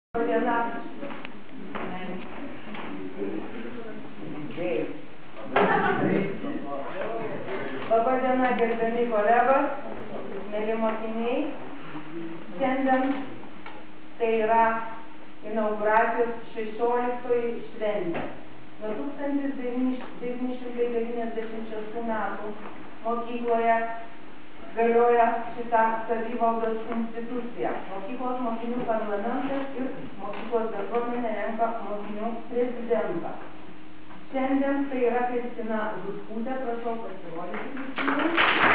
Diena. Labą dieną, gerbiami kolegos, mėly mokiniai. Šiandien tai yra inauguracijos 16-oji šventė. Nuo 1996 metų mokykloje galioja šitą savivaldos instituciją. Mokyklos mokinių parlamentas ir mokyklos bendruomenė renka mokinių prezidentą. Šiandien tai yra Kristina Zutkutė, prašau pasirodyti Kristinai.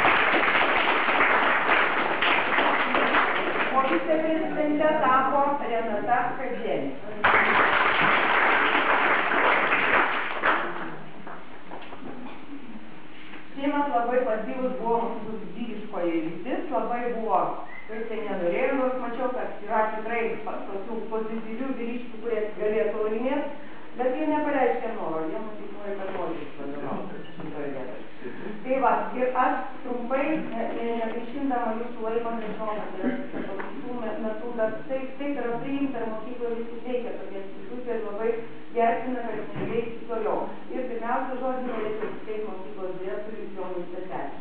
O viceprezidente tapo Renata Kadželė. Šiemet labai pasyvus buvo mūsų vyriškoji lytis, labai buvo, kaip tai nenorėjau, nors mačiau, kad yra tikrai tokių pozityvių vyriškių, kurie galėtų laimėti, bet jie nepareiškia noro, jie matyt nori, kad nori išvadovauti šitoje vietoje. Tai va, ir aš trumpai, negaišindama jūsų laiko, nežinau, kad yra šitų metų, bet taip yra priimta ir mokykloje visi veikia tokia institucija ir labai gerbtina, kad neveikti toliau. Ir pirmiausia žodį norėčiau suteikti mokyklos direktoriui Jonui Stasevičiui.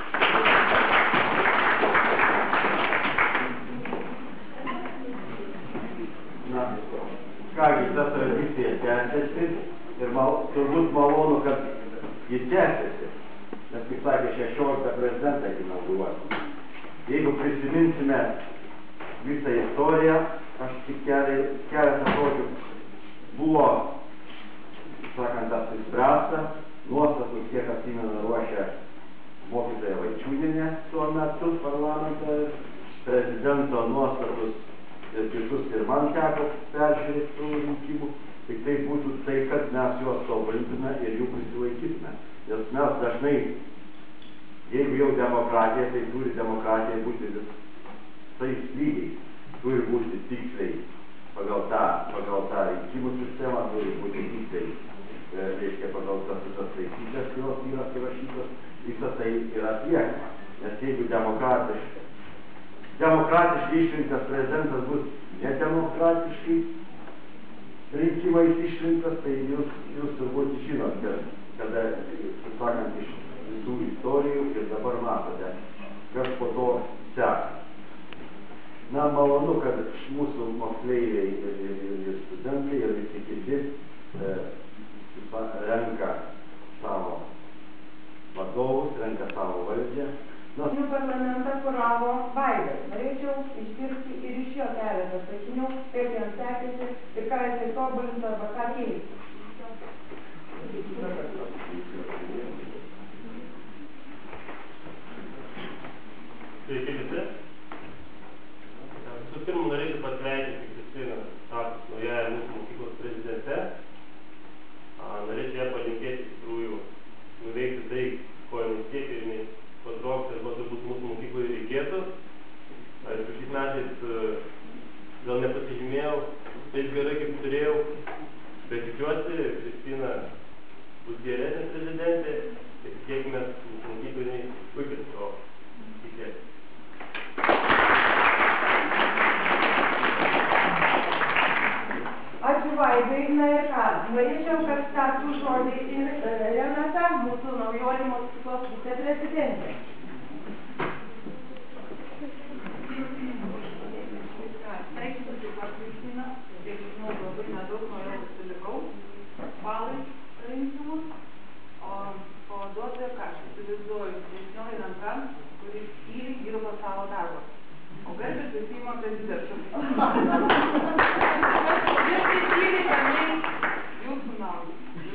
Na, kągi, ta tradicija tęsiasi ir turbūt malonu, kad ji tęsiasi. Nes, kaip sakė, 16 prezidentą inauguruoti. Jeigu prisiminsime visą istoriją, aš tik keletą žodžių buvo, sakant, apsispręsta, nuostatus, kiek atsimena, ruošia mokytoja Vaičiūnienė tuo metu parlamentą, prezidento nuostatus ir kitus ir man teko peržiūrėti tų rinkimų, tik tai būtų tai, kad mes juos tobulintume ir jų prisilaikytume. Nes mes dažnai, jeigu jau demokratija, tai turi demokratija būti visais lygiais, turi būti tiksliai pagal tą rinkimų sistemą, turi būti tiksliai, reiškia, pagal tas visas taisyklės, kurios yra įrašytos, visą tai yra atliekama. Nes jeigu demokratiškai išrinktas prezidentas bus nedemokratiškai rinkimais išrinktas, tai jūs turbūt žinot, kada, sakant, iš visų istorijų ir dabar matote, kas po to seka. Na, malonu, kad mūsų moksleiviai ir studentai ir visi kiti renka savo vadovus, renka savo valdžią. Parlamentą kuravo Vaidas. Norėčiau išgirsti ir iš jo keletą sakinių, kaip jam sekėsi ir ką jisai tobulintų arba ką keistų. Sveiki visi. Visų pirma, norėčiau pasveikinti Kristiną tapus naująją mūsų mokyklos prezidente. Norėčiau ją palinkėti iš tikrųjų nuveikti tai, ko jinai siekia ir jinai patrauks arba turbūt mūsų mokykloje reikėtų. Aišku, šiais metais gal nepasižymėjau taip gerai, kaip turėjau, bet tikiuosi, Kristina bus geresnė prezidentė ir tikėkime mūsų mokykloje puikiai to tikėti. Ačiū Vaidai, na ir ką, norėčiau, kad tartų žodį ir Renata, mūsų naujoji mokyklos viceprezidentė. Sveikinu taip pat Kristina, kiek žinau, labai nedaug nuo jo atsilikau, balai rinkimus, o duoti, ką aš įsivaizduoju, vyresnioji ranka, kuris tyliai dirba savo darbą. O garbės Seimo prezidentu. Viskai tyliai ramiai jūsų naudai.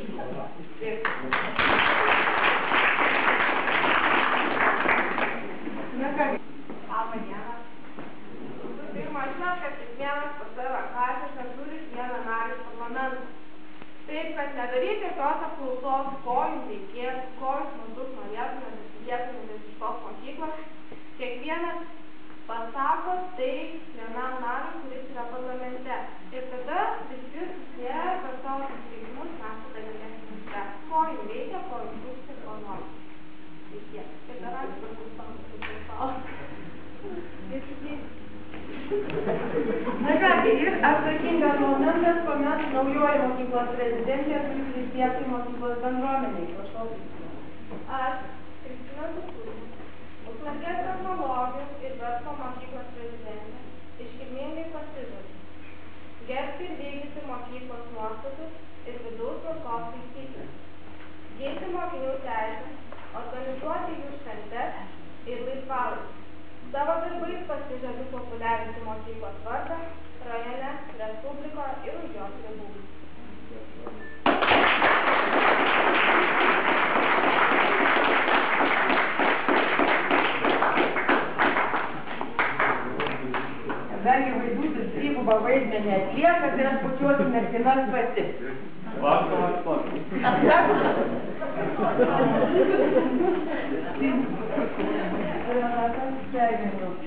Na ką? Labą dieną. Pirma, žinot, kad kiekvienas pas save klasėse turi vieną narį parlamentą. Taip, kad nedaryti jokios apklausos, ko jums reikės, ko jūs maždaug norėtumėte iš tos mokyklos. Kiekvienas pasako tai vienam nariui, kuris yra parlamente. Ir tada visi susiję per savo susirinkimus mes tada galėsime spręsti, ko jums reikia, ko jums trūksta ir ko nori. Tai tiek. Ir dar ačiū per klausimą. Na ką, ir atsakyti naujoji mokyklos prezidentė turi prisiekti mokyklos bendruomeniai. Prašau. Aš, Kristina Zukūrė, Ukmergės technologijų ir verslo mokyklos prezidentė, iškilmingai pasižadu gerbti ir vykdyti mokyklos nuostatus ir vidaus tvarkos taisyklės, ginti mokinių teisės, organizuoti jų šventes ir laisvalaikį. Savo darbais pasižadu populiarinti mokyklos vardą rajone, respublikoje ir už jos ribų. Kadangi Vaidutis dvigubą vaidmenį atlieka, tai aš pačiuosiu merginas pati. Sveikinu.